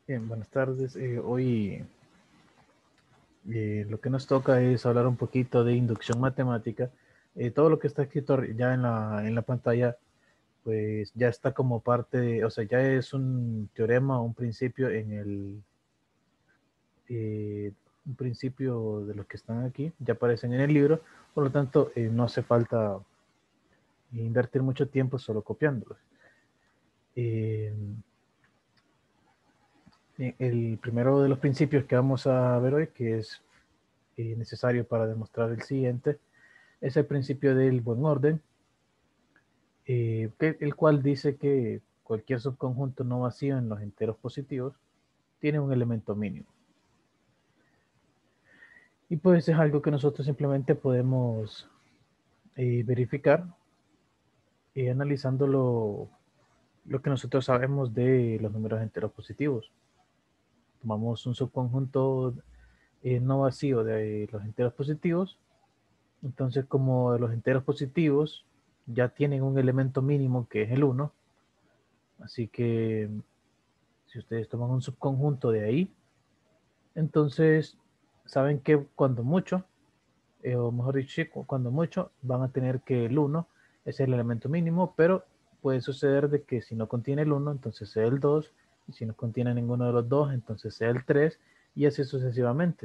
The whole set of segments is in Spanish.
Bien, buenas tardes. Hoy lo que nos toca es hablar un poquito de inducción matemática. Todo lo que está escrito ya en la pantalla, pues ya está como parte de, o sea, ya es un teorema o un principio un principio de los que están aquí, ya aparecen en el libro, por lo tanto, no hace falta invertir mucho tiempo solo copiándolos. Eh, el primero de los principios que vamos a ver hoy, que es necesario para demostrar el siguiente, es el principio del buen orden, el cual dice que cualquier subconjunto no vacío en los enteros positivos tiene un elemento mínimo. Y pues es algo que nosotros simplemente podemos verificar analizando lo que nosotros sabemos de los números enteros positivos. Tomamos un subconjunto no vacío de los enteros positivos. Entonces, como los enteros positivos ya tienen un elemento mínimo que es el 1, así que si ustedes toman un subconjunto de ahí, entonces saben que cuando mucho, o mejor dicho, sí, cuando mucho, van a tener que el 1 es el elemento mínimo, pero puede suceder de que si no contiene el 1, entonces sea el 2, y si no contiene ninguno de los dos, entonces sea el 3, y así sucesivamente.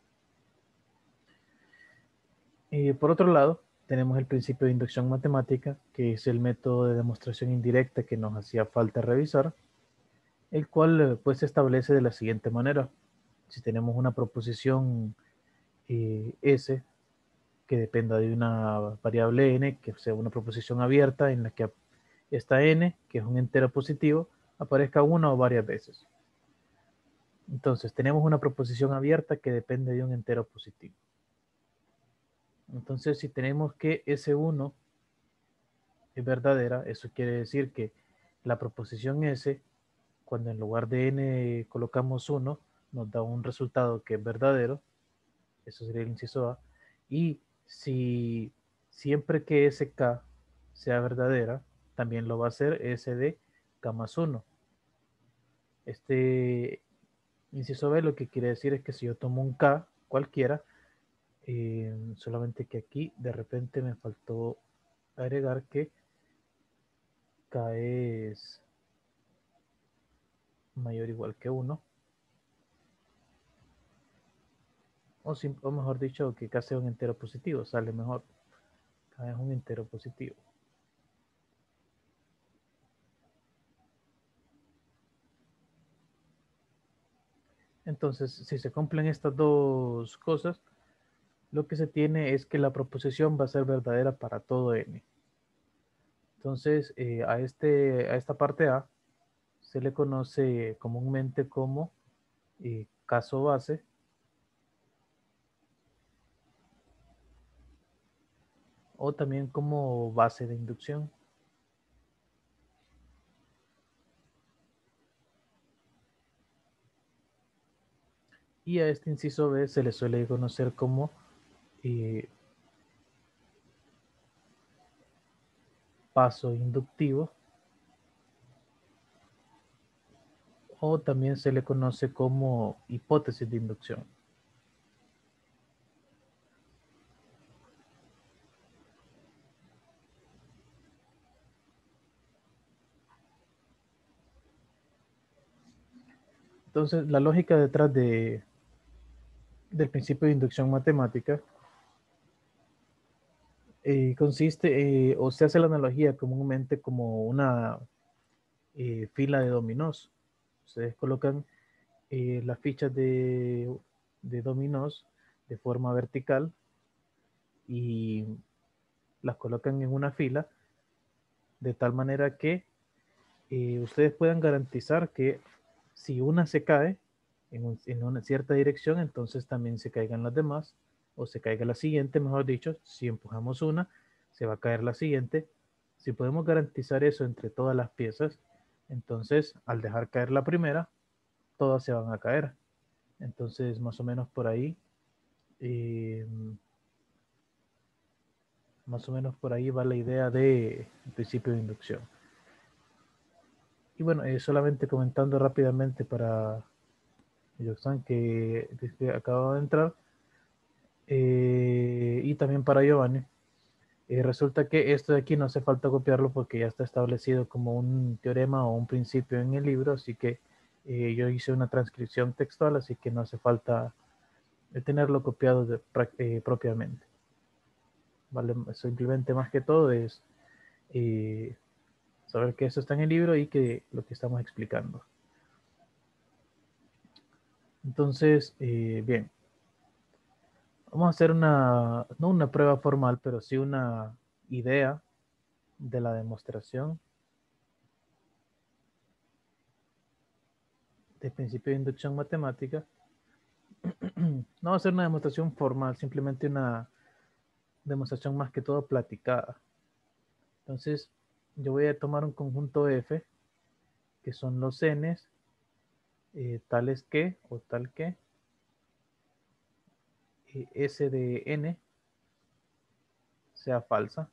Por otro lado, tenemos el principio de inducción matemática, que es el método de demostración indirecta que nos hacía falta revisar, el cual pues se establece de la siguiente manera. Si tenemos una proposición S que dependa de una variable n, que sea una proposición abierta en la que esta n, que es un entero positivo, aparezca una o varias veces. Entonces, tenemos una proposición abierta que depende de un entero positivo. Entonces, si tenemos que S1 es verdadera, eso quiere decir que la proposición S, cuando en lugar de n colocamos 1, nos da un resultado que es verdadero, eso sería el inciso A, y si siempre que SK sea verdadera, también lo va a hacer S de K más 1. Este inciso B lo que quiere decir es que si yo tomo un K cualquiera, solamente que aquí de repente me faltó agregar que K es mayor o igual que 1, o mejor dicho, que K sea un entero positivo, sale mejor. K es un entero positivo. Entonces, si se cumplen estas dos cosas, lo que se tiene es que la proposición va a ser verdadera para todo n. Entonces, a esta parte A se le conoce comúnmente como caso base, o también como base de inducción. Y a este inciso B se le suele conocer como eh, paso inductivo, o también se le conoce como hipótesis de inducción. Entonces, la lógica detrás del principio de inducción matemática consiste, o se hace la analogía comúnmente como una fila de dominós. Ustedes colocan las fichas de dominós de forma vertical y las colocan en una fila de tal manera que ustedes puedan garantizar que si una se cae en una cierta dirección, entonces también se caigan las demás, o se caiga la siguiente, mejor dicho, si empujamos una, se va a caer la siguiente. Si podemos garantizar eso entre todas las piezas, entonces al dejar caer la primera, todas se van a caer. Entonces, eh, más o menos por ahí va la idea de principio de inducción. Y bueno, solamente comentando rápidamente para Yoxan que acaba de entrar, y también para Giovanni. Resulta que esto de aquí no hace falta copiarlo porque ya está establecido como un teorema o un principio en el libro, así que yo hice una transcripción textual, así que no hace falta tenerlo copiado propiamente. ¿Vale? Simplemente más que todo es eh, saber que eso está en el libro y que lo que estamos explicando. Entonces, bien, vamos a hacer no una prueba formal, pero sí una idea de la demostración de principio de inducción matemática. No va a ser una demostración formal, simplemente una demostración más que todo platicada. Entonces, yo voy a tomar un conjunto F, que son los n's, tales que o tal que S de n sea falsa.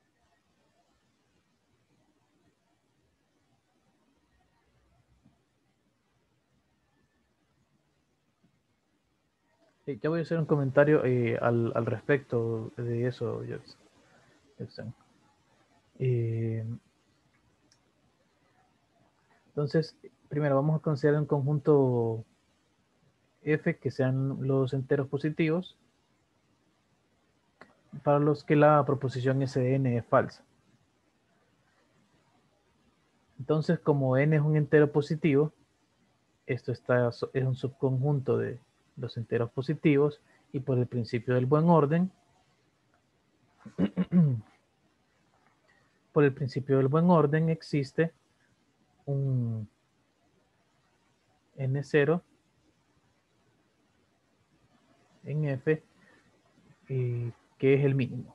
Ya voy a hacer un comentario al respecto de eso, Jackson. Entonces, primero vamos a considerar un conjunto F que sean los enteros positivos para los que la proposición S de n es falsa. Entonces, como n es un entero positivo, esto es un subconjunto de los enteros positivos y por el principio del buen orden, por el principio del buen orden existe un n0 en F que es el mínimo.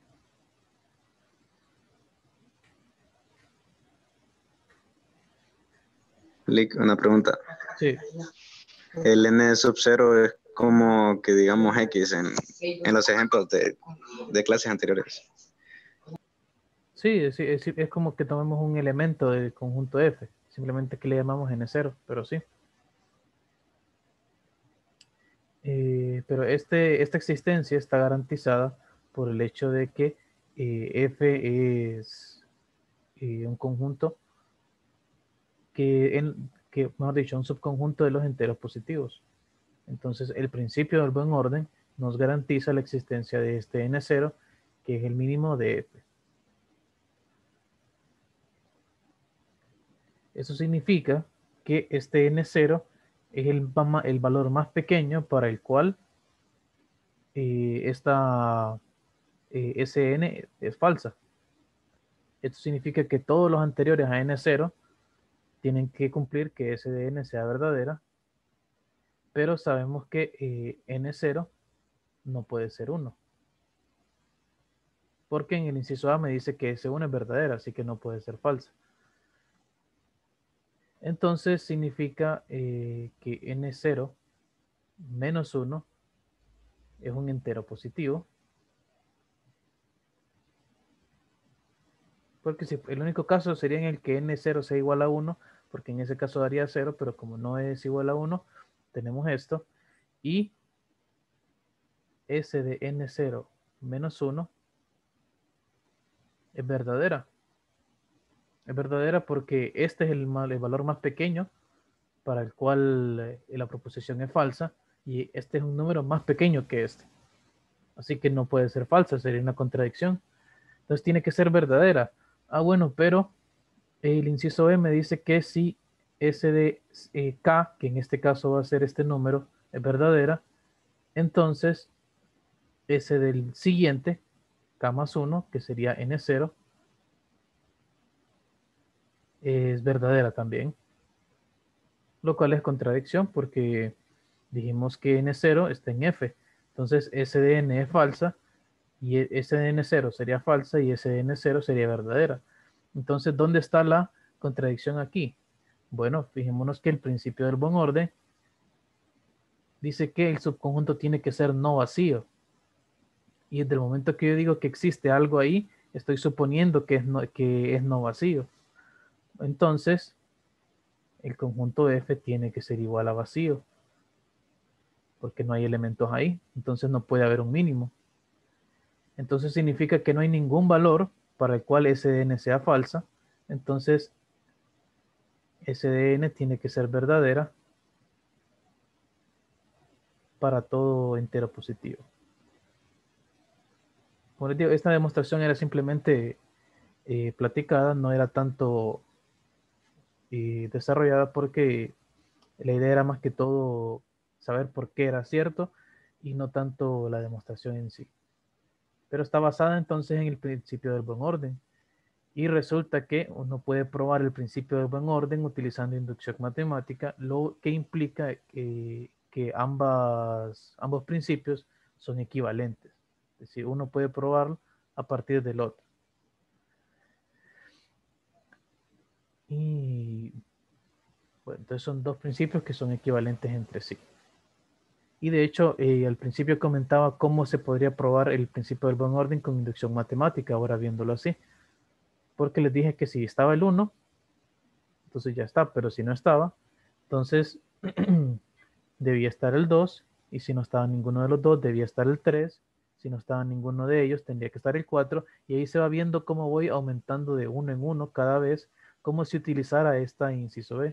Lick, una pregunta. Sí. El n sub 0 es como que digamos x en los ejemplos de clases anteriores. Sí, es como que tomemos un elemento del conjunto F, simplemente que le llamamos n0, pero sí. Pero esta existencia está garantizada por el hecho de que F es un conjunto mejor dicho, un subconjunto de los enteros positivos. Entonces, el principio del buen orden nos garantiza la existencia de este n0, que es el mínimo de F. Eso significa que este n0 es el valor más pequeño para el cual esta Sn es falsa. Esto significa que todos los anteriores a n0 tienen que cumplir que S de n sea verdadera, pero sabemos que n0 no puede ser 1. Porque en el inciso A me dice que S1 es verdadera, así que no puede ser falsa. Entonces significa que n0 menos 1 es un entero positivo. Porque si, el único caso sería en el que n0 sea igual a 1, porque en ese caso daría 0, pero como no es igual a 1, tenemos esto. Y S de n0 menos 1 es verdadera. Es verdadera porque este es el valor más pequeño para el cual la proposición es falsa, y este es un número más pequeño que este. Así que no puede ser falsa, sería una contradicción. Entonces tiene que ser verdadera. Ah, bueno, pero el inciso B me dice que si S de K, que en este caso va a ser este número, es verdadera, entonces S del siguiente, K más 1, que sería N0, es verdadera también. Lo cual es contradicción porque dijimos que N0 está en F. Entonces S de N es falsa y S de N0 sería falsa y S de N0 sería verdadera. Entonces, ¿dónde está la contradicción aquí? Bueno, fijémonos que el principio del buen orden dice que el subconjunto tiene que ser no vacío. Y desde el momento que yo digo que existe algo ahí, estoy suponiendo que es no vacío. Entonces, el conjunto F tiene que ser igual a vacío, porque no hay elementos ahí, entonces no puede haber un mínimo. Entonces significa que no hay ningún valor para el cual SDN sea falsa, entonces SDN tiene que ser verdadera para todo entero positivo. Como les digo, esta demostración era simplemente platicada, no era tanto desarrollada, porque la idea era más que todo saber por qué era cierto y no tanto la demostración en sí. Pero está basada entonces en el principio del buen orden. Y resulta que uno puede probar el principio del buen orden utilizando inducción matemática, lo que implica que ambos principios son equivalentes. Es decir, uno puede probarlo a partir del otro. Y bueno, entonces son dos principios que son equivalentes entre sí. Y de hecho, al principio comentaba cómo se podría probar el principio del buen orden con inducción matemática, ahora viéndolo así. Porque les dije que si estaba el 1, entonces ya está, pero si no estaba, entonces debía estar el 2, y si no estaba ninguno de los dos, debía estar el 3, si no estaba ninguno de ellos, tendría que estar el 4, y ahí se va viendo cómo voy aumentando de uno en uno cada vez, como si utilizara esta inciso B.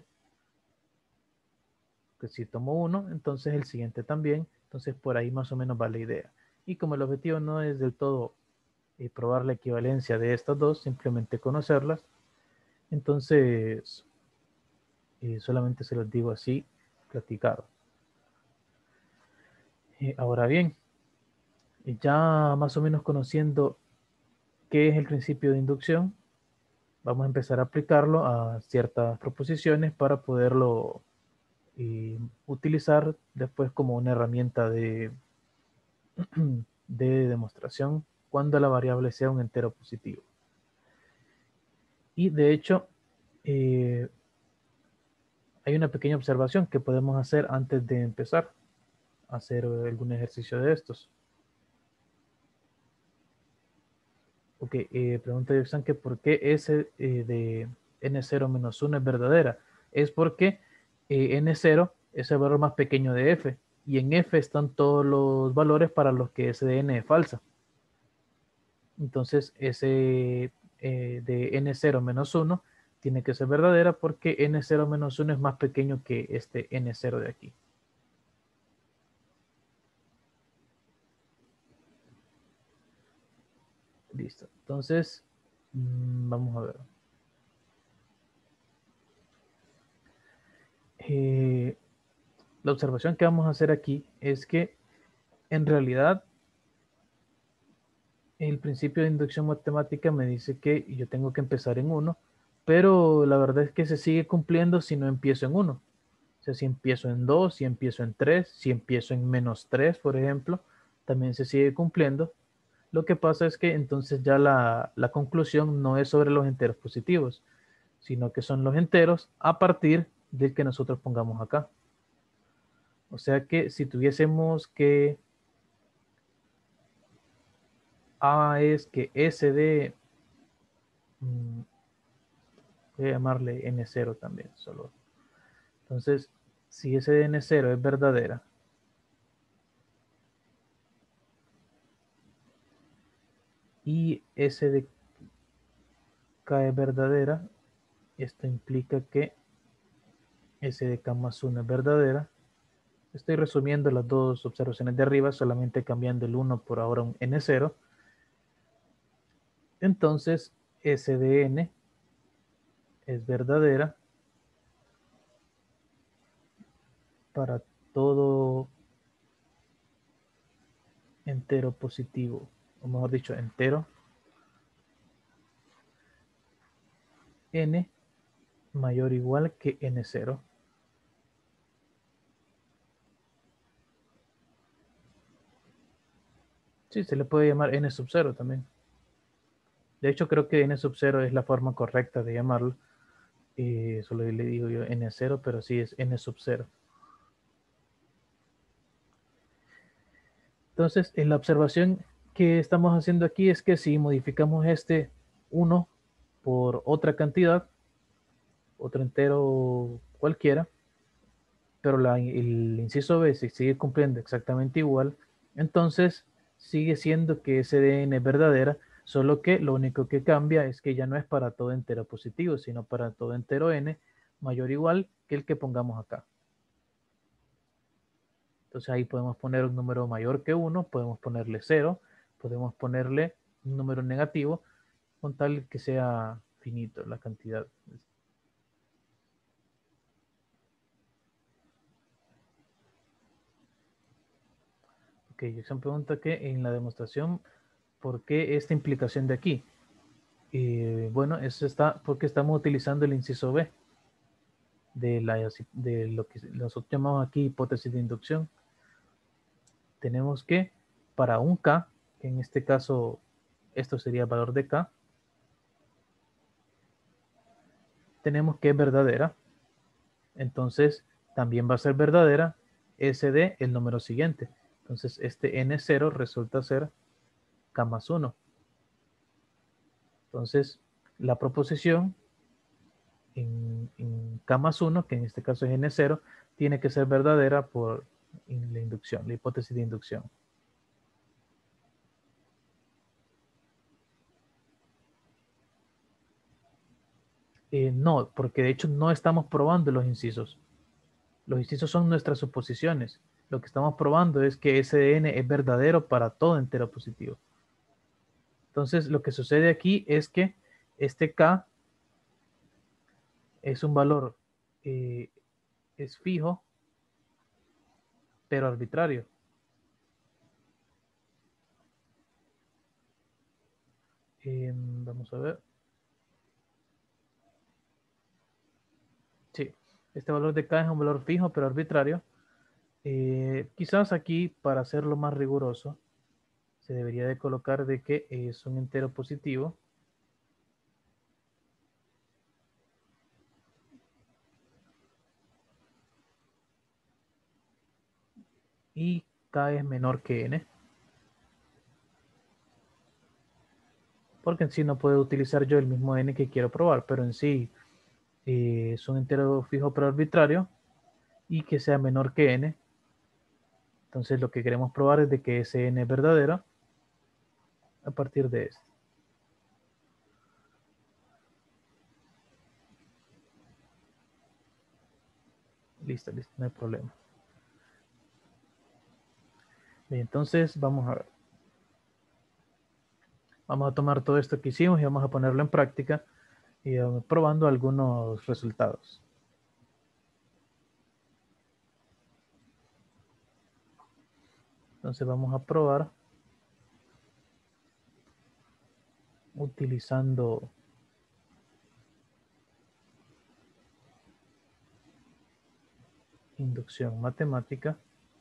Que si tomo uno, entonces el siguiente también, entonces por ahí más o menos va la idea. Y como el objetivo no es del todo probar la equivalencia de estas dos, simplemente conocerlas, entonces solamente se los digo así, platicado. Ahora bien, ya más o menos conociendo qué es el principio de inducción, vamos a empezar a aplicarlo a ciertas proposiciones para poderlo utilizar después como una herramienta de demostración cuando la variable sea un entero positivo. Y de hecho, hay una pequeña observación que podemos hacer antes de empezar a hacer algún ejercicio de estos. Ok, pregunta Jackson que por qué S de N0 menos 1 es verdadera. Es porque N0 es el valor más pequeño de F, y en F están todos los valores para los que S de N es falsa. Entonces S de N0 menos 1 tiene que ser verdadera porque N0 menos 1 es más pequeño que este N0 de aquí. Listo. Entonces, vamos a ver. La observación que vamos a hacer aquí es que en realidad el principio de inducción matemática me dice que yo tengo que empezar en 1, pero la verdad es que se sigue cumpliendo si no empiezo en 1. O sea, si empiezo en 2, si empiezo en 3, si empiezo en menos 3, por ejemplo, también se sigue cumpliendo. Lo que pasa es que entonces ya la conclusión no es sobre los enteros positivos, sino que son los enteros a partir del que nosotros pongamos acá. O sea que si tuviésemos que A es que S de, voy a llamarle N0 también, solo. Entonces, si S de N0 es verdadera, y S de K es verdadera, esto implica que S de K más 1 es verdadera. Estoy resumiendo las dos observaciones de arriba, solamente cambiando el 1 por ahora un N0. Entonces, S de N es verdadera para todo entero positivo, o mejor dicho, entero N mayor o igual que N0. Sí, se le puede llamar N sub 0 también. De hecho, creo que N sub 0 es la forma correcta de llamarlo. Solo le digo yo N0, pero sí es N sub 0. Entonces, en la observación que estamos haciendo aquí es que si modificamos este 1 por otra cantidad, otro entero cualquiera, pero el inciso B se sigue cumpliendo exactamente igual, entonces sigue siendo que ese de n es verdadera, solo que lo único que cambia es que ya no es para todo entero positivo, sino para todo entero n mayor o igual que el que pongamos acá. Entonces ahí podemos poner un número mayor que 1, podemos ponerle 0, podemos ponerle un número negativo, con tal que sea finito la cantidad. Ok, Jackson pregunta que en la demostración, ¿por qué esta implicación de aquí? Bueno, eso está porque estamos utilizando el inciso B de lo que nosotros llamamos aquí hipótesis de inducción. Tenemos que, para un K, que en este caso esto sería el valor de K, tenemos que es verdadera. Entonces, también va a ser verdadera SD, el número siguiente. Entonces, este N0 resulta ser K más 1. Entonces, la proposición en K más 1, que en este caso es N0, tiene que ser verdadera por la inducción, la hipótesis de inducción. No, porque de hecho no estamos probando los incisos. Los incisos son nuestras suposiciones. Lo que estamos probando es que SDN es verdadero para todo entero positivo. Entonces, lo que sucede aquí es que este K es un valor, es fijo, pero arbitrario. Vamos a ver. Sí, este valor de K es un valor fijo, pero arbitrario. Quizás aquí, para hacerlo más riguroso, se debería de colocar de que es un entero positivo. Y K es menor que N. Porque en sí no puedo utilizar yo el mismo N que quiero probar, pero en sí es un entero fijo pero arbitrario y que sea menor que N. Entonces lo que queremos probar es de que ese N es verdadero a partir de esto. Listo, listo, no hay problema. Bien, entonces vamos a ver. Vamos a tomar todo esto que hicimos y vamos a ponerlo en práctica y probando algunos resultados. Entonces vamos a probar utilizando inducción matemática.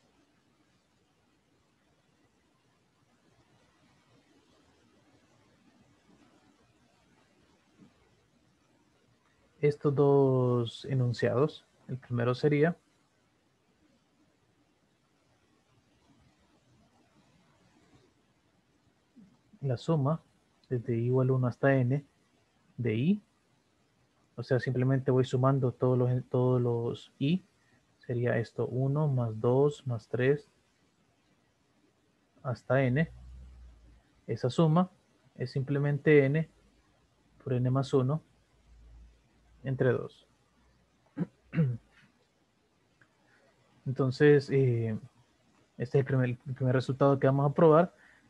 Estos dos enunciados. El primero sería la suma desde i igual 1 hasta n de i. O sea, simplemente voy sumando todos los i. Sería esto 1 más 2 más 3 hasta n. Esa suma es simplemente n por n más 1 entre 2. Entonces, este es el primer resultado que vamos a probar.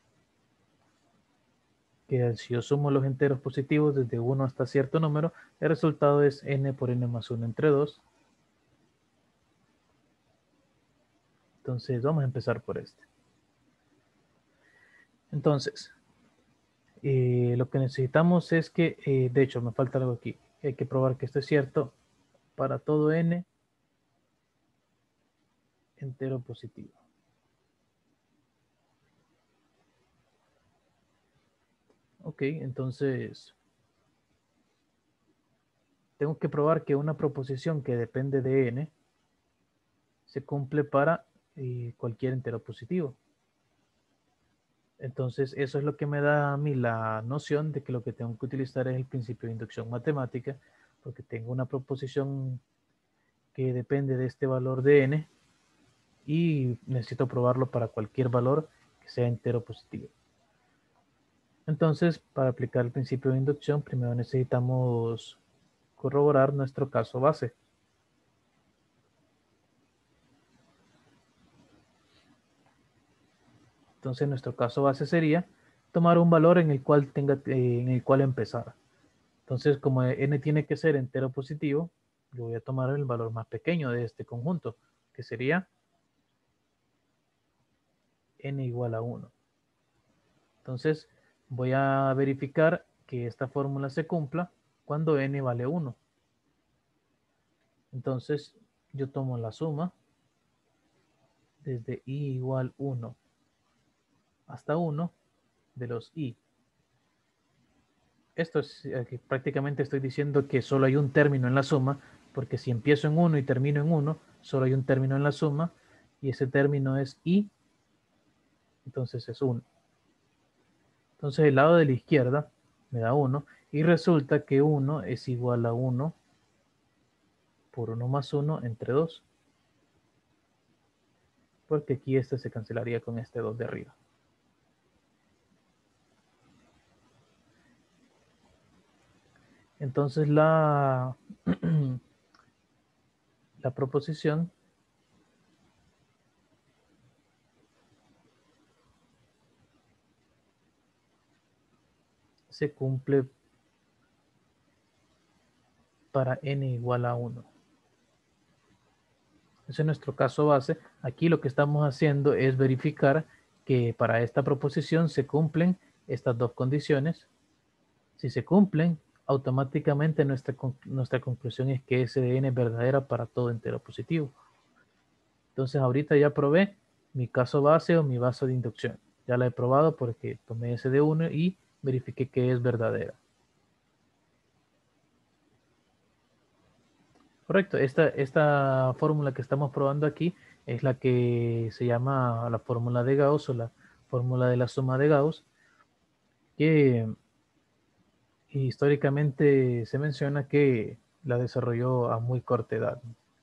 Que si yo sumo los enteros positivos desde 1 hasta cierto número, el resultado es n por n más 1 entre 2. Entonces, vamos a empezar por este. Entonces, lo que necesitamos es que, de hecho, me falta algo aquí. Hay que probar que esto es cierto para todo n entero positivo. Ok, entonces tengo que probar que una proposición que depende de n se cumple para cualquier entero positivo. Entonces, eso es lo que me da a mí la noción de que lo que tengo que utilizar es el principio de inducción matemática, porque tengo una proposición que depende de este valor de n y necesito probarlo para cualquier valor que sea entero positivo. Entonces, para aplicar el principio de inducción, primero necesitamos corroborar nuestro caso base. Entonces, nuestro caso base sería tomar un valor en el cual empezar. Entonces, como n tiene que ser entero positivo, yo voy a tomar el valor más pequeño de este conjunto, que sería n igual a 1. Entonces, voy a verificar que esta fórmula se cumpla cuando n vale 1. Entonces, yo tomo la suma desde i igual 1 hasta 1 de los i. Esto es que prácticamente estoy diciendo que solo hay un término en la suma, porque si empiezo en 1 y termino en 1, solo hay un término en la suma, y ese término es i, entonces es 1. Entonces el lado de la izquierda me da 1, y resulta que 1 es igual a 1 por 1 más 1 entre 2, porque aquí este se cancelaría con este 2 de arriba. Entonces la proposición se cumple para n igual a 1. Ese es nuestro caso base. Aquí lo que estamos haciendo es verificar que para esta proposición se cumplen estas dos condiciones. Si se cumplen, automáticamente nuestra conclusión es que S de n es verdadera para todo entero positivo. Entonces ahorita ya probé mi caso base o mi base de inducción. Ya la he probado porque tomé S de 1 y verifiqué que es verdadera. Correcto, esta fórmula que estamos probando aquí es la que se llama la fórmula de Gauss o la fórmula de la suma de Gauss, que históricamente se menciona que la desarrolló a muy corta edad.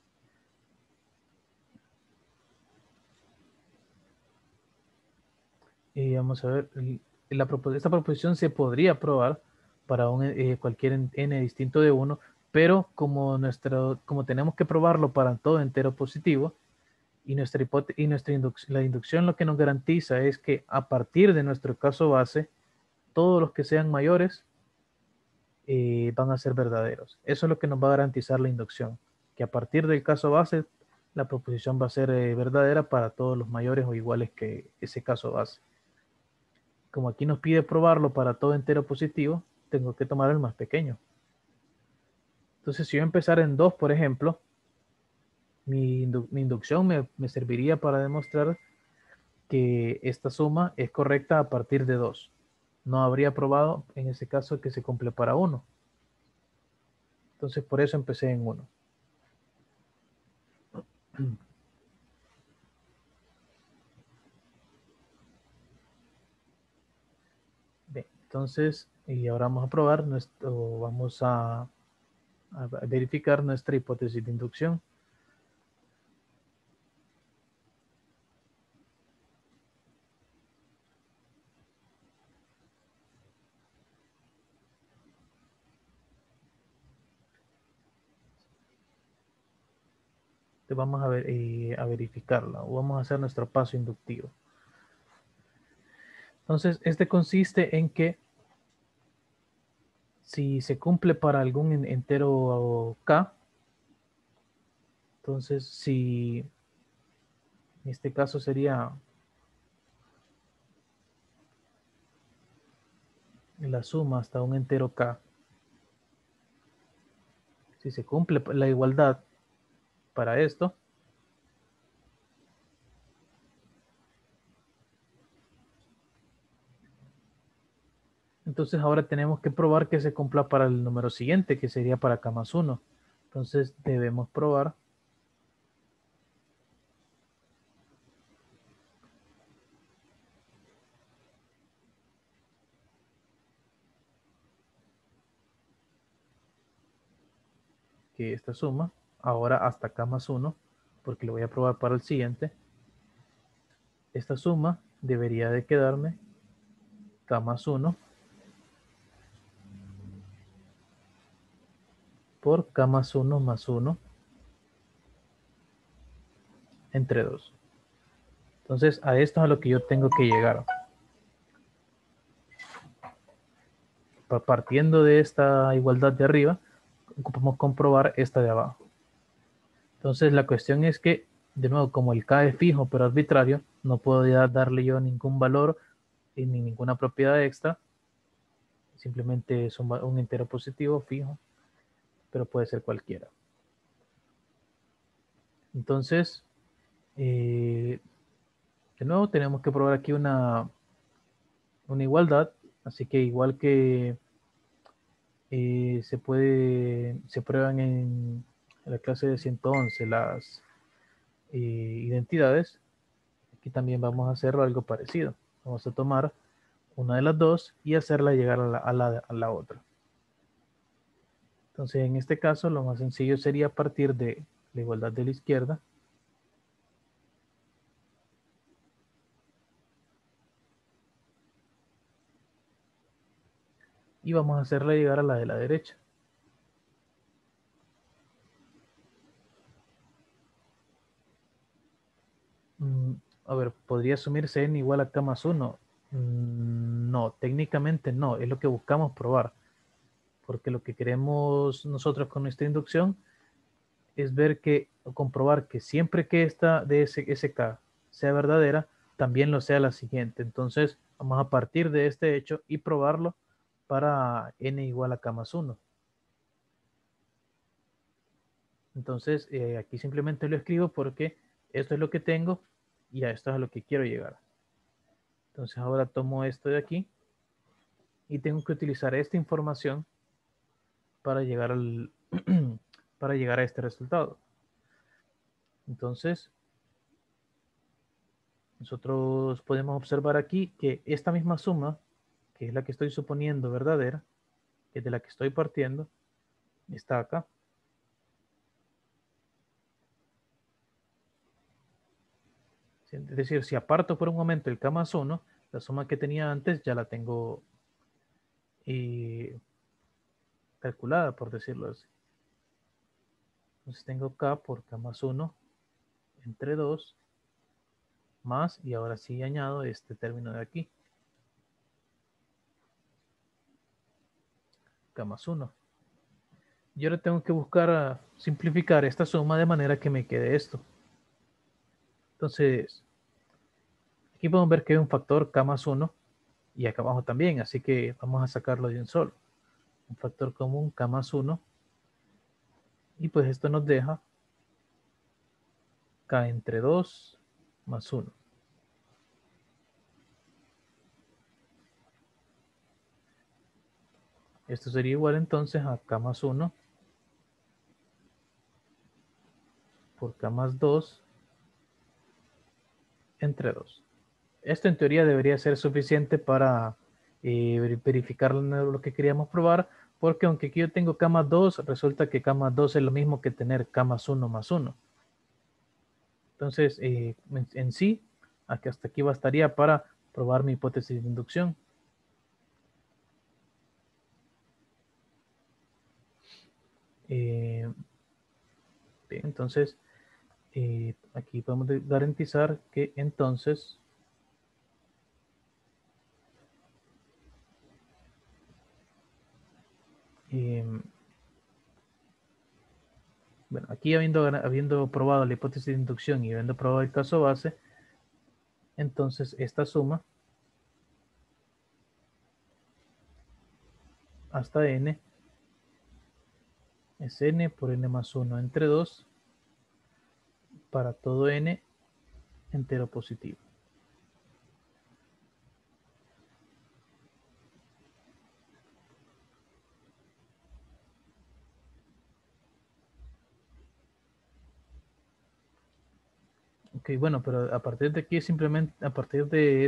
Y vamos a ver, esta proposición se podría probar para cualquier n distinto de 1, pero como tenemos que probarlo para todo entero positivo, y la inducción lo que nos garantiza es que a partir de nuestro caso base, todos los que sean mayores van a ser verdaderos. Eso es lo que nos va a garantizar la inducción, que a partir del caso base, la proposición va a ser verdadera para todos los mayores o iguales que ese caso base. Como aquí nos pide probarlo para todo entero positivo, tengo que tomar el más pequeño. Entonces, si yo empezara en 2, por ejemplo, mi inducción me serviría para demostrar que esta suma es correcta a partir de 2. No habría probado en ese caso que se cumple para 1. Entonces, por eso empecé en 1. Bien, entonces, y ahora vamos a probar, vamos a verificar nuestra hipótesis de inducción. Entonces vamos a verificarla o vamos a hacer nuestro paso inductivo. Entonces, este consiste en que si se cumple para algún entero k, entonces si en este caso sería la suma hasta un entero k, si se cumple la igualdad para esto, entonces ahora tenemos que probar que se cumpla para el número siguiente, que sería para k más 1. Entonces debemos probar que esta suma, ahora hasta k más 1, porque lo voy a probar para el siguiente, esta suma debería de quedarme k más 1 por k más 1 más 1 entre 2. Entonces, a esto es a lo que yo tengo que llegar. Partiendo de esta igualdad de arriba, ocupamos comprobar esta de abajo. Entonces, la cuestión es que, de nuevo, como el k es fijo pero arbitrario, no puedo ya darle yo ningún valor ni ninguna propiedad extra. Simplemente es un entero positivo fijo, pero puede ser cualquiera. Entonces, de nuevo, tenemos que probar aquí una igualdad. Así que igual que se prueban en la clase de 111 las identidades, aquí también vamos a hacer algo parecido. Vamos a tomar una de las dos y hacerla llegar a la otra. Entonces, en este caso, lo más sencillo sería partir de la igualdad de la izquierda. Y vamos a hacerla llegar a la de la derecha. A ver, ¿podría asumirse n igual a k más 1? No, técnicamente no. Es lo que buscamos probar. Porque lo que queremos nosotros con nuestra inducción es ver que, o comprobar que siempre que esta de SK sea verdadera, también lo sea la siguiente. Entonces, vamos a partir de este hecho y probarlo para n igual a k más 1. Entonces, aquí simplemente lo escribo porque esto es lo que tengo y a esto es a lo que quiero llegar. Entonces, ahora tomo esto de aquí y tengo que utilizar esta información para llegar para llegar a este resultado. Entonces, nosotros podemos observar aquí que esta misma suma, que es la que estoy suponiendo verdadera, que es de la que estoy partiendo, está acá. Es decir, si aparto por un momento el k más 1, la suma que tenía antes ya la tengo calculada, por decirlo así. Entonces tengo k por k más 1 entre 2 más, y ahora sí añado este término de aquí, k más 1. Yo ahora tengo que buscar simplificar esta suma de manera que me quede esto. Entonces, aquí podemos ver que hay un factor k más 1 y acá abajo también, así que vamos a sacarlo de un solo. Un factor común k más 1 y pues esto nos deja k entre 2 más 1. Esto sería igual entonces a k más 1 por k más 2 entre 2. Esto en teoría debería ser suficiente para verificar lo que queríamos probar, porque aunque aquí yo tengo k más 2, resulta que k más 2 es lo mismo que tener k más 1 más 1. Entonces, en sí, hasta aquí bastaría para probar mi hipótesis de inducción. Bien, entonces, aquí podemos garantizar que entonces bueno, aquí habiendo probado la hipótesis de inducción y habiendo probado el caso base, entonces esta suma hasta n es n por n más 1 entre 2 para todo n entero positivo. Ok, bueno, pero a partir de aquí simplemente, a partir de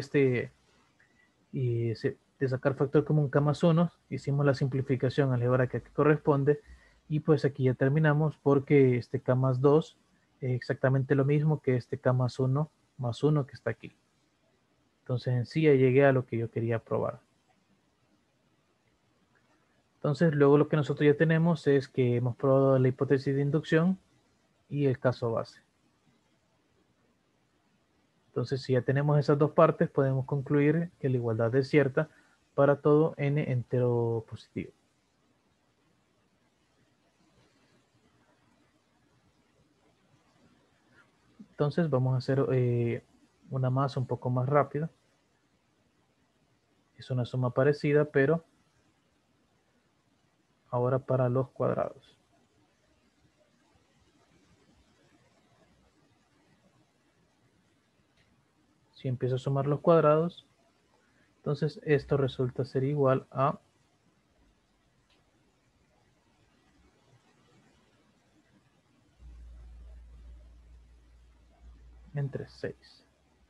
de sacar factor común k más 1, hicimos la simplificación algebraica que corresponde Y pues aquí ya terminamos porque este K más 2 es exactamente lo mismo que este K más 1 que está aquí. Entonces en sí ya llegué a lo que yo quería probar. Entonces luego lo que nosotros ya tenemos es que hemos probado la hipótesis de inducción y el caso base. Entonces si ya tenemos esas dos partes, podemos concluir que la igualdad es cierta para todo n entero positivo. Entonces vamos a hacer una más un poco más rápida. Es una suma parecida, pero ahora para los cuadrados. Si empiezo a sumar los cuadrados, entonces esto resulta ser igual a entre 6.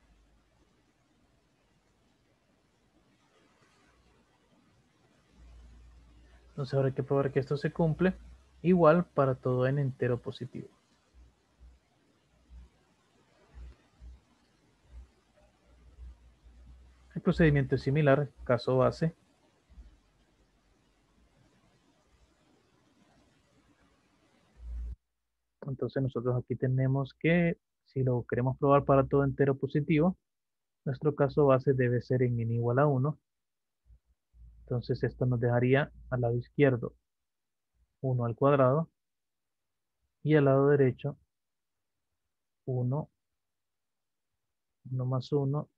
Entonces ahora hay que probar que esto se cumple igual para todo n entero positivo. El procedimiento es similar, caso base. Entonces nosotros aquí tenemos que, si lo queremos probar para todo entero positivo, nuestro caso base debe ser en n igual a 1. Entonces esto nos dejaría al lado izquierdo 1 al cuadrado y al lado derecho 1, 1 más 1,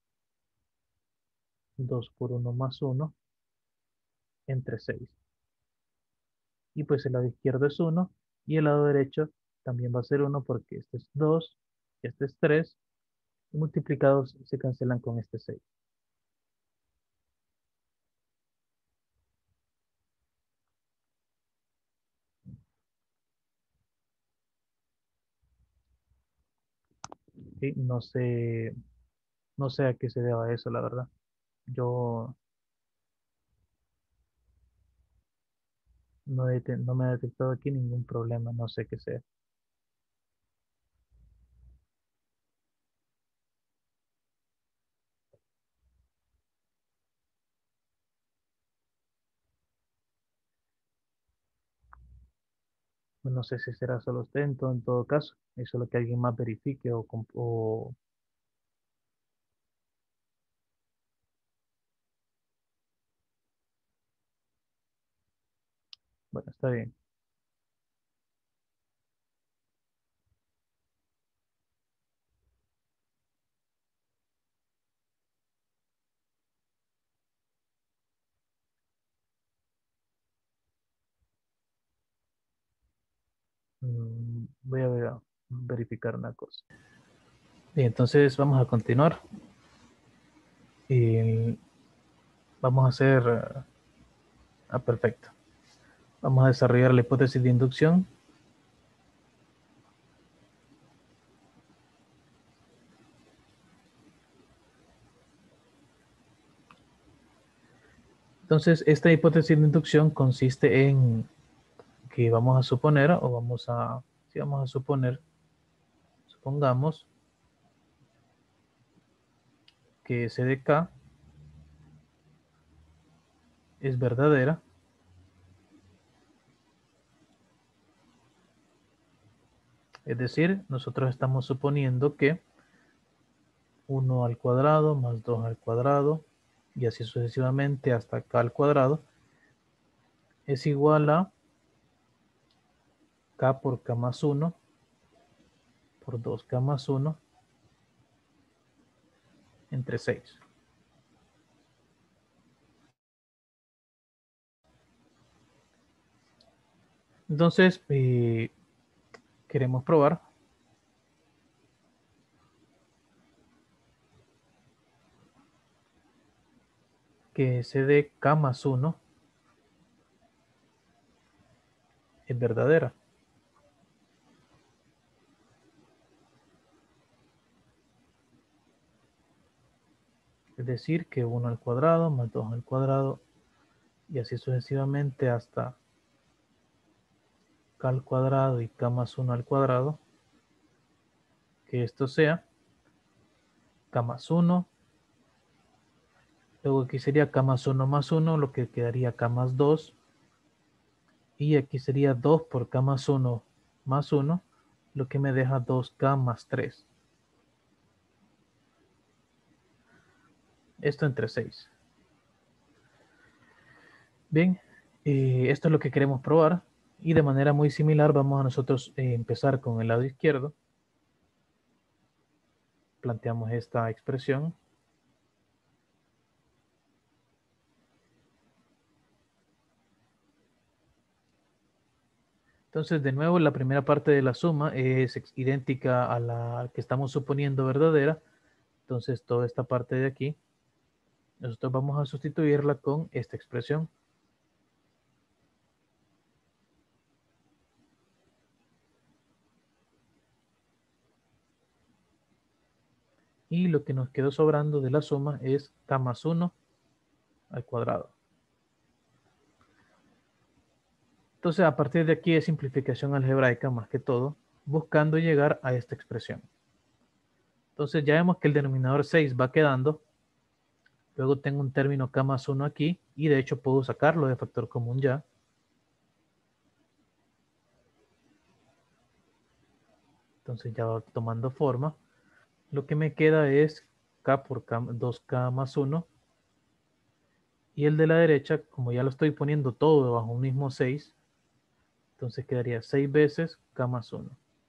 2 por 1 más 1, entre 6. Y pues el lado izquierdo es 1 y el lado derecho también va a ser 1 porque este es 2, este es 3, y multiplicados se cancelan con este 6. ¿Sí? No sé a qué se deba eso, la verdad. Yo no me he detectado aquí ningún problema, no sé qué sea. No sé si será solo usted en todo caso. Eso es lo que alguien más verifique o bueno, está bien. Voy a verificar una cosa. Bien, entonces vamos a continuar. Y vamos a hacer... perfecto. Vamos a desarrollar la hipótesis de inducción. Entonces, esta hipótesis de inducción consiste en que vamos a suponer, o si vamos a suponer, supongamos que S de K es verdadera, es decir, nosotros estamos suponiendo que 1 al cuadrado más 2 al cuadrado, y así sucesivamente hasta K al cuadrado, es igual a K por K más 1 por 2K más 1 entre 6. Entonces, queremos probar que S de K más 1 es verdadera. Es decir, que 1 al cuadrado más 2 al cuadrado y así sucesivamente hasta k al cuadrado y k más 1 al cuadrado, que esto sea k más 1, luego aquí sería k más 1, lo que quedaría k más 2, y aquí sería 2 por k más 1, lo que me deja 2k más 3. Esto entre 6. Bien, esto es lo que queremos probar, y de manera muy similar vamos a nosotros empezar con el lado izquierdo. Planteamos esta expresión. Entonces, de nuevo, la primera parte de la suma es idéntica a la que estamos suponiendo verdadera. Entonces, toda esta parte de aquí, nosotros vamos a sustituirla con esta expresión. Y lo que nos quedó sobrando de la suma es k más 1 al cuadrado. Entonces, a partir de aquí es simplificación algebraica más que todo, buscando llegar a esta expresión. Entonces, ya vemos que el denominador 6 va quedando. Luego tengo un término k más 1 aquí, y de hecho puedo sacarlo de factor común ya. Entonces ya va tomando forma. Lo que me queda es k por k, 2k más 1. Y el de la derecha, como ya lo estoy poniendo todo bajo un mismo 6, entonces quedaría 6 veces k más 1.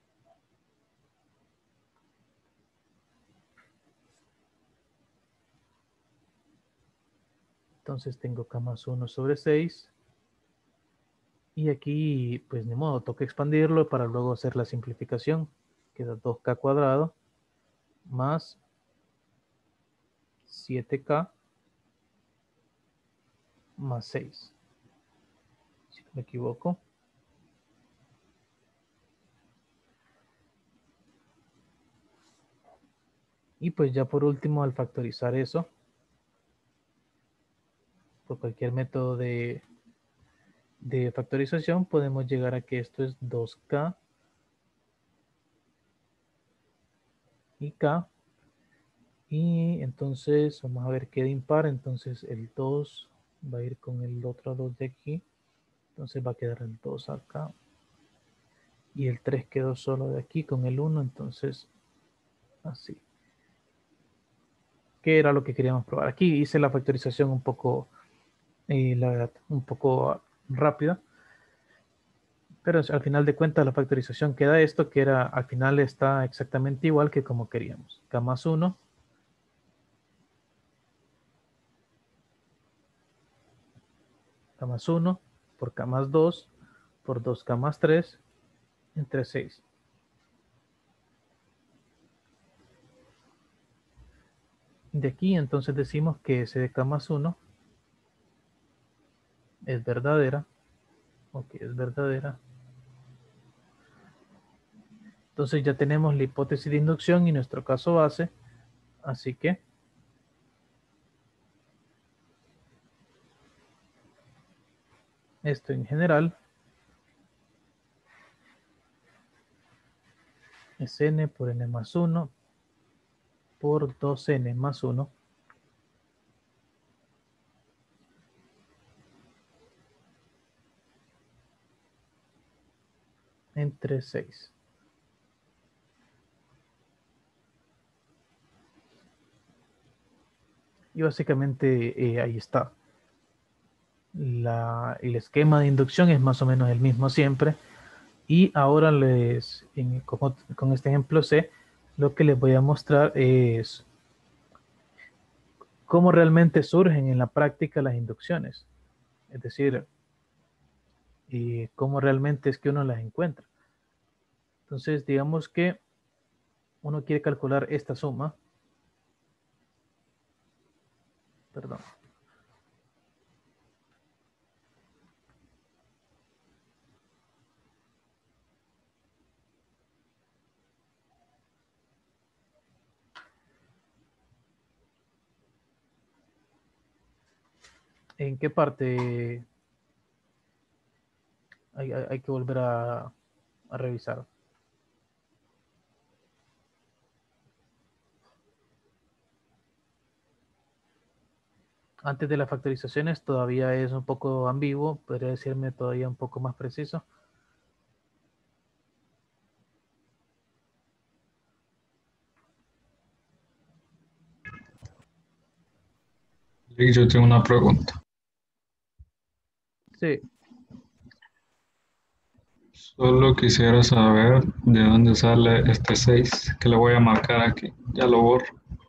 Entonces tengo k más 1 sobre 6. Y aquí, pues ni modo, toca expandirlo para luego hacer la simplificación. Queda 2k cuadrado más 7k más 6. Si no me equivoco. Y pues ya por último, al factorizar eso, por cualquier método de factorización, podemos llegar a que esto es 2k y k. Y entonces vamos a ver qué de impar. Entonces el 2 va a ir con el otro 2 de aquí. Entonces va a quedar el 2 acá. Y el 3 quedó solo de aquí con el 1. Entonces así. ¿Qué era lo que queríamos probar? Aquí hice la factorización un poco, la verdad, un poco rápida. Pero al final de cuentas la factorización queda esto, que era al final está exactamente igual que como queríamos. K más 1 k más 1 por k más 2 por 2k más 3 entre 6. De aquí entonces decimos que S de k más 1 es verdadera, o que es verdadera. Entonces ya tenemos la hipótesis de inducción y nuestro caso base, así que esto en general es n por n más 1 por 2n más 1 entre 6. Y básicamente ahí está. El esquema de inducción es más o menos el mismo siempre. Y ahora con este ejemplo C, lo que les voy a mostrar es cómo realmente surgen en la práctica las inducciones. Es decir, cómo realmente es que uno las encuentra. Entonces, digamos que uno quiere calcular esta suma. Perdón. ¿En qué parte? hay que volver a revisar. Antes de las factorizaciones todavía es un poco ambiguo, podría decirme todavía un poco más preciso. Sí, yo tengo una pregunta. Sí, Solo quisiera saber de dónde sale este 6 que le voy a marcar aquí. Ya lo borro.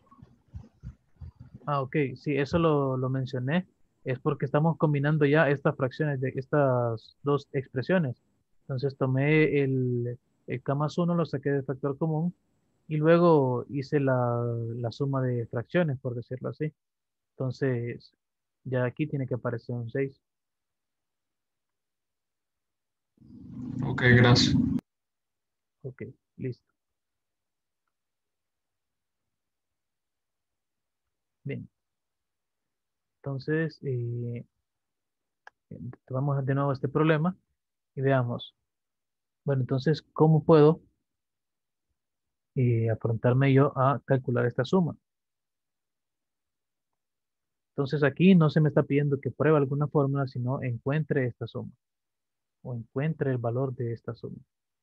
ok, sí, eso lo mencioné. Es porque estamos combinando ya estas fracciones de estas dos expresiones. Entonces tomé el K más 1, lo saqué del factor común y luego hice la suma de fracciones, por decirlo así. Entonces, ya aquí tiene que aparecer un 6. Ok, gracias. Ok, listo. Bien, entonces vamos de nuevo a este problema y veamos. Bueno, entonces, ¿cómo puedo afrontarme yo a calcular esta suma? Entonces aquí no se me está pidiendo que pruebe alguna fórmula, sino encuentre esta suma o encuentre el valor de esta suma.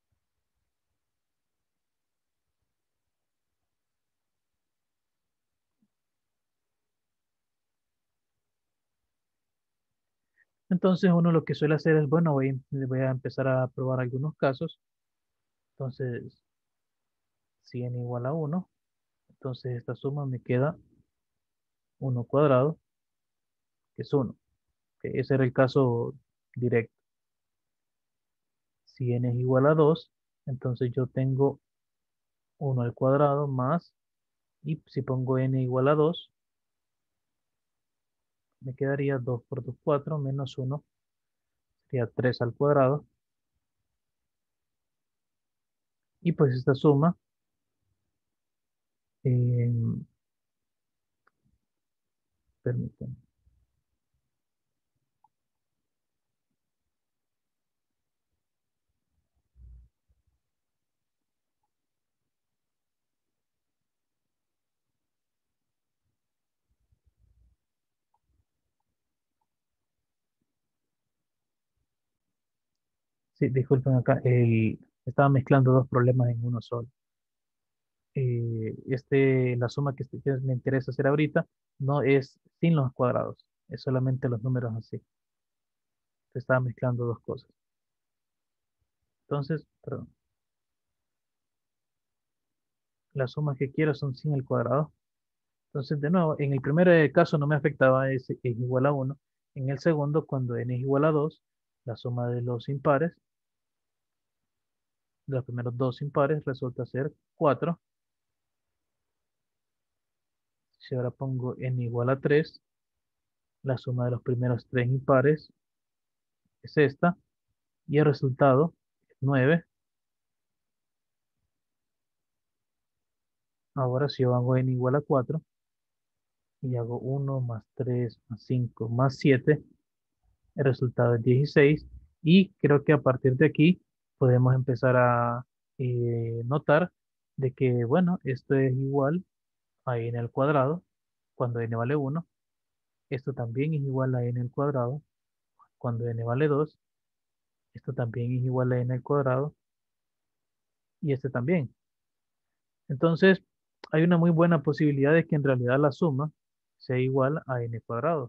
Entonces uno lo que suele hacer es, bueno, voy a empezar a probar algunos casos. Entonces, si n igual a 1, entonces esta suma me queda 1 cuadrado, que es 1. Que ese era el caso directo. Si n es igual a 2, entonces yo tengo 1 al cuadrado más, y si pongo n igual a 2, me quedaría 2 por 2, 4, menos 1, sería 3 al cuadrado. Y pues esta suma, eh, permítanme. Sí, disculpen acá, estaba mezclando dos problemas en uno solo. La suma que me interesa hacer ahorita no es sin los cuadrados, es solamente los números así. Estaba mezclando dos cosas. Entonces, perdón, las sumas que quiero son sin el cuadrado. Entonces, de nuevo, en el primer caso no me afectaba, es igual a 1. En el segundo, cuando n es igual a 2, la suma de los impares, de los primeros dos impares, resulta ser 4. Si ahora pongo n igual a 3, la suma de los primeros tres impares es esta, y el resultado es 9. Ahora si yo hago n igual a 4 y hago 1 más 3 más 5 más 7, el resultado es 16. Y creo que a partir de aquí podemos empezar a notar de que, bueno, esto es igual a n al cuadrado cuando n vale 1. Esto también es igual a n al cuadrado cuando n vale 2. Esto también es igual a n al cuadrado y este también. Entonces, hay una muy buena posibilidad de que en realidad la suma sea igual a n cuadrado.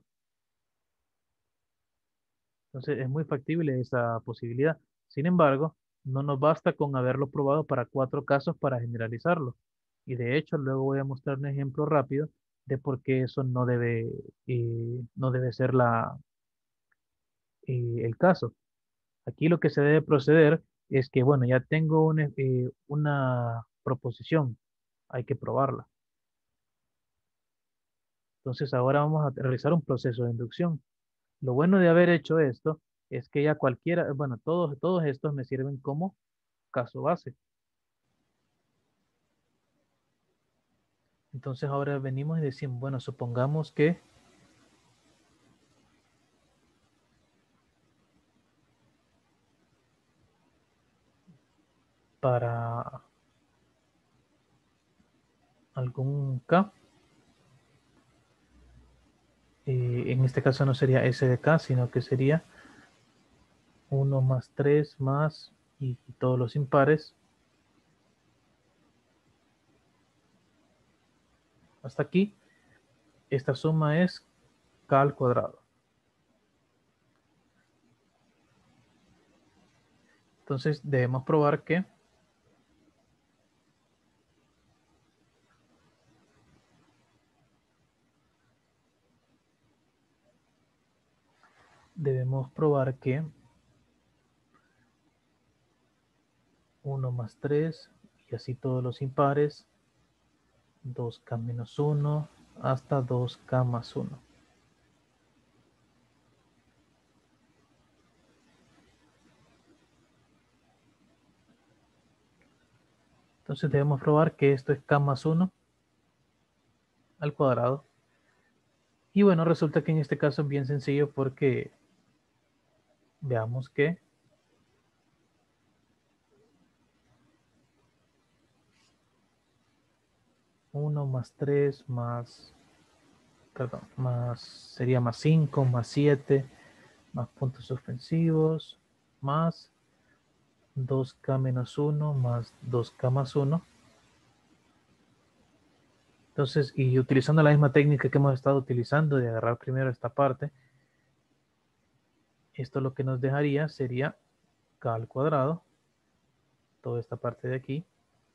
Entonces, es muy factible esa posibilidad. Sin embargo, no nos basta con haberlo probado para 4 casos para generalizarlo. Y de hecho, luego voy a mostrar un ejemplo rápido de por qué eso no debe ser el caso. Aquí lo que se debe proceder es que, bueno, ya tengo una proposición, hay que probarla. Entonces ahora vamos a realizar un proceso de inducción. Lo bueno de haber hecho esto es que ya cualquiera, bueno, todos estos me sirven como caso base. Entonces ahora venimos y decimos, bueno, supongamos que para algún K. En este caso no sería S de K, sino que sería 1 más 3 más y todos los impares. Hasta aquí, esta suma es K al cuadrado. Entonces debemos probar que debemos probar que 1 más 3 y así todos los impares, 2K menos 1 hasta 2K más 1. Entonces debemos probar que esto es K más 1 al cuadrado. Y bueno, resulta que en este caso es bien sencillo porque veamos que uno más 3 más, perdón, más sería más 5 más 7 más puntos suspensivos más 2K menos 1 más 2K más 1. Entonces, y utilizando la misma técnica que hemos estado utilizando de agarrar primero esta parte, esto lo que nos dejaría sería K al cuadrado, toda esta parte de aquí,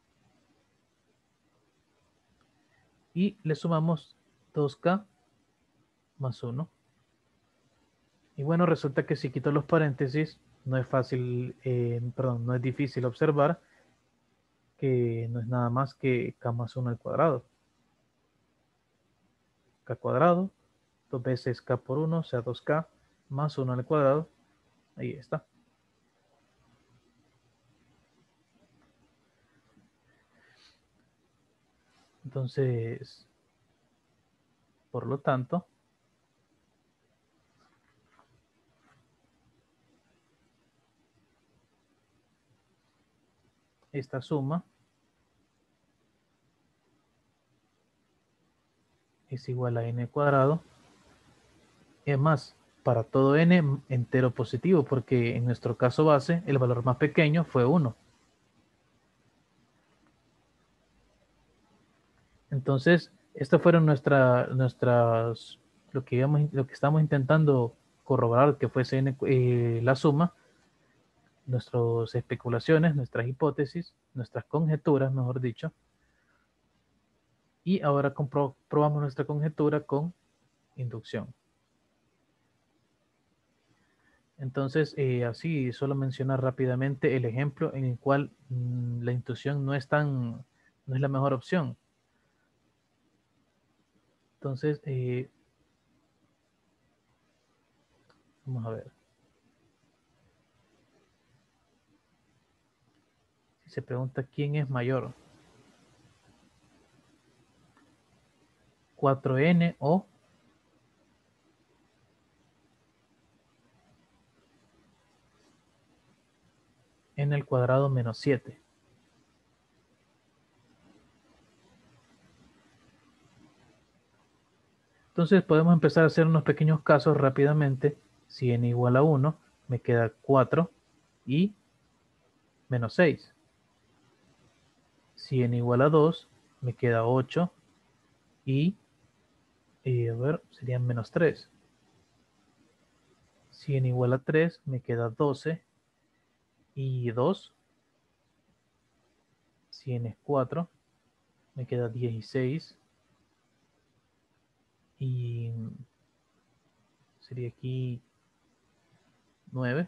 y le sumamos 2K más 1. Y bueno, resulta que si quito los paréntesis, no es fácil, perdón, no es difícil observar que no es nada más que K más 1 al cuadrado. K cuadrado, 2 veces K por 1, o sea 2K, más 1 al cuadrado. Ahí está. Entonces, por lo tanto, esta suma es igual a n cuadrado. Es más, para todo n entero positivo, porque en nuestro caso base, el valor más pequeño fue 1. Entonces, estas fueron lo que estamos intentando corroborar que fuese la suma, nuestras especulaciones, nuestras hipótesis, nuestras conjeturas, mejor dicho. Y ahora probamos nuestra conjetura con inducción. Entonces, así solo mencionar rápidamente el ejemplo en el cual la inducción no es la mejor opción. Entonces, vamos a ver. Si se pregunta quién es mayor, 4n o n al cuadrado menos 7. Entonces podemos empezar a hacer unos pequeños casos rápidamente. Si n igual a 1, me queda 4 y menos 6. Si n igual a 2, me queda 8 y a ver, serían menos 3. Si n igual a 3, me queda 12 y 2. Si n es 4, me queda 16 y sería aquí 9.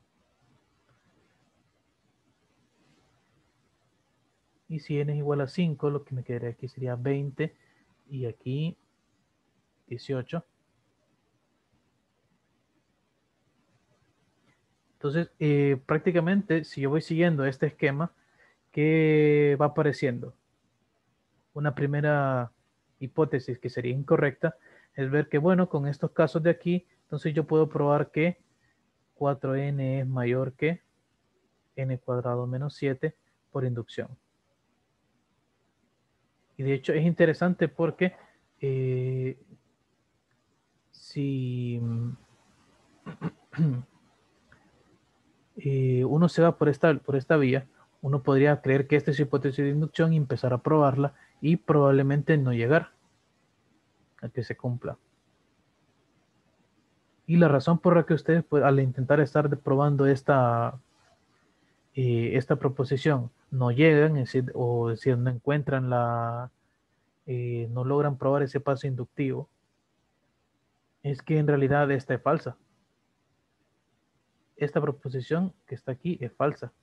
Y si n es igual a 5, lo que me quedaría aquí sería 20 y aquí 18. Entonces, prácticamente, si yo voy siguiendo este esquema, ¿qué va apareciendo? Una primera hipótesis que sería incorrecta es ver que, bueno, con estos casos de aquí, entonces yo puedo probar que 4n es mayor que n cuadrado menos 7, por inducción. Y de hecho es interesante porque si uno se va por esta vía, uno podría creer que esta es hipótesis de inducción y empezar a probarla y probablemente no llegar a que se cumpla. Y la razón por la que ustedes, pues, al intentar estar probando esta proposición, no llegan, es decir, no encuentran no logran probar ese paso inductivo, es que en realidad esta es falsa. Esta proposición que está aquí es falsa.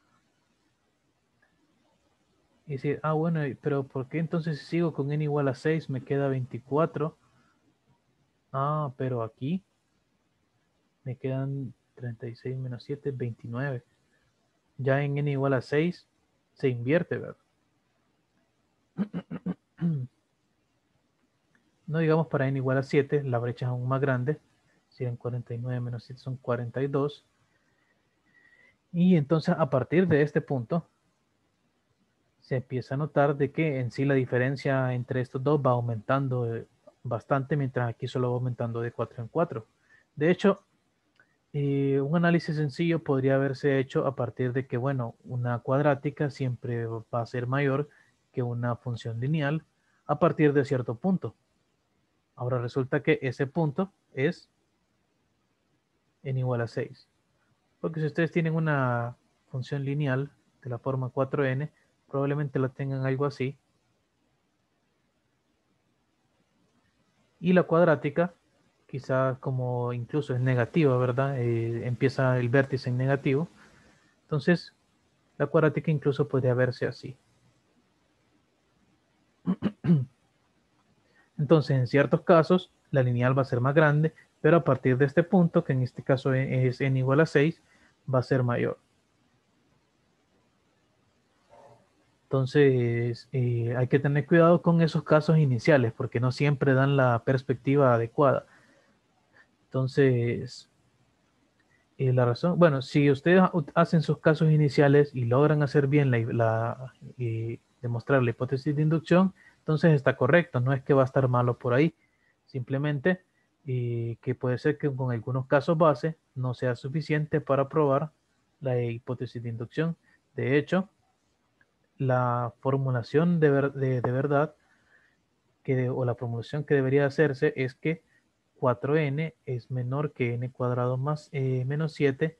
Y decir, bueno, pero ¿por qué entonces si sigo con n igual a 6 me queda 24? Pero aquí me quedan 36 menos 7, 29. Ya en n igual a 6 se invierte, ¿verdad? No digamos para n igual a 7, la brecha es aún más grande. Serían 49 menos 7 son 42. Y entonces a partir de este punto se empieza a notar de que en sí la diferencia entre estos dos va aumentando bastante, mientras aquí solo va aumentando de 4 en 4. De hecho, un análisis sencillo podría haberse hecho a partir de que, bueno, una cuadrática siempre va a ser mayor que una función lineal a partir de cierto punto. Ahora resulta que ese punto es n igual a 6. Porque si ustedes tienen una función lineal de la forma 4n, probablemente la tengan algo así. Y la cuadrática, quizá como incluso es negativa, ¿verdad? Empieza el vértice en negativo. Entonces, la cuadrática incluso podría verse así. Entonces, en ciertos casos, la lineal va a ser más grande, pero a partir de este punto, que en este caso es n igual a 6, va a ser mayor. Entonces, hay que tener cuidado con esos casos iniciales, porque no siempre dan la perspectiva adecuada. Entonces, la razón, bueno, si ustedes hacen sus casos iniciales y logran hacer bien demostrar la hipótesis de inducción, entonces está correcto, no es que va a estar malo por ahí, simplemente que puede ser que con algunos casos base no sea suficiente para probar la hipótesis de inducción. De hecho, la formulación de verdad o la formulación que debería hacerse es que 4n es menor que n cuadrado más menos 7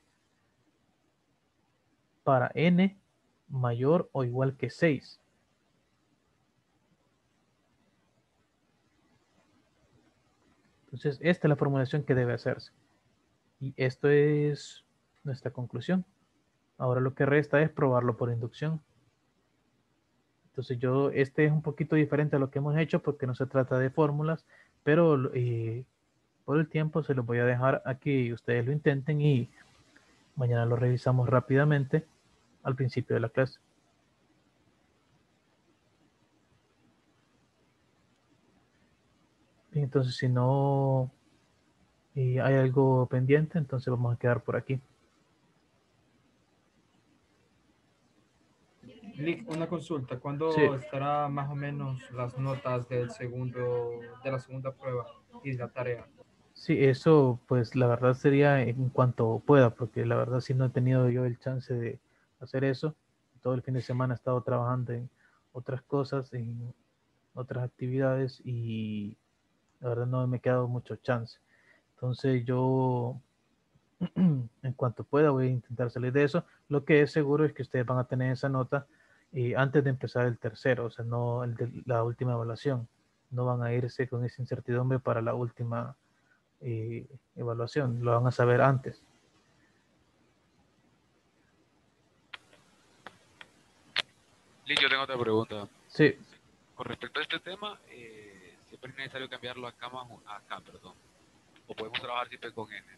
para n mayor o igual que 6. Entonces, esta es la formulación que debe hacerse. Y esto es nuestra conclusión. Ahora lo que resta es probarlo por inducción. Entonces este es un poquito diferente a lo que hemos hecho porque no se trata de fórmulas, pero por el tiempo se los voy a dejar aquí, ustedes lo intenten y mañana lo revisamos rápidamente al principio de la clase. Bien, entonces si no hay algo pendiente, entonces vamos a quedar por aquí. Nick, una consulta. ¿Cuándo Sí. estará más o menos las notas de la segunda prueba y de la tarea? Sí, eso pues la verdad sería en cuanto pueda, porque la verdad sí no he tenido yo el chance de hacer eso. Todo el fin de semana he estado trabajando en otras cosas, en otras actividades y la verdad no me ha quedado mucho chance. Entonces yo en cuanto pueda voy a intentar salir de eso. Lo que es seguro es que ustedes van a tener esa nota antes de empezar el tercero, o sea, no el de la última evaluación. No van a irse con esa incertidumbre para la última evaluación, lo van a saber antes. Liz, yo tengo otra pregunta. Sí. Con respecto a este tema, siempre es necesario cambiarlo acá, perdón. O podemos trabajar siempre con N.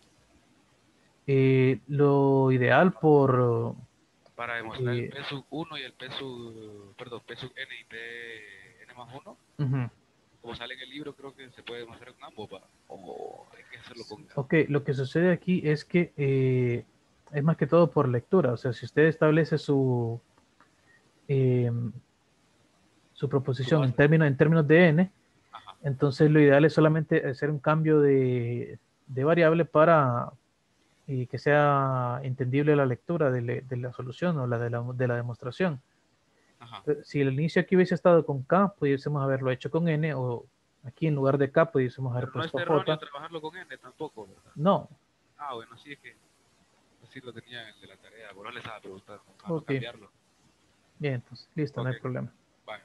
Lo ideal Para demostrar el P sub 1 y el P sub N y P N más 1. Como sale en el libro, creo que se puede demostrar con ambos, o hay que hacerlo con... Ok, lo que sucede aquí es que es más que todo por lectura. O sea, si usted establece su su proposición en términos de n. Ajá. Entonces lo ideal es solamente hacer un cambio de variable para que sea entendible la lectura de la solución o de la demostración. Ajá. Si el inicio aquí hubiese estado con k, pudiésemos haberlo hecho con n, o aquí en lugar de k pudiésemos haber Pero no es puesto erróneo j. trabajarlo con n tampoco, ¿verdad? No. Ah, bueno, sí, es que así lo tenía de la tarea, por no les estaba preguntando, a Ok. no cambiarlo. Bien, entonces, listo, no hay Ok. problema. Vale.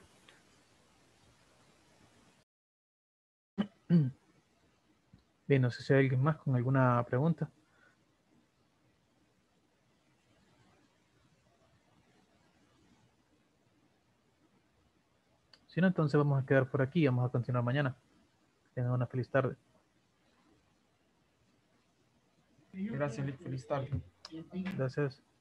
Bien, no sé si hay alguien más con alguna pregunta. Si no, entonces vamos a quedar por aquí y vamos a continuar mañana. Tengan una feliz tarde. Gracias, Lick. Feliz tarde. Gracias.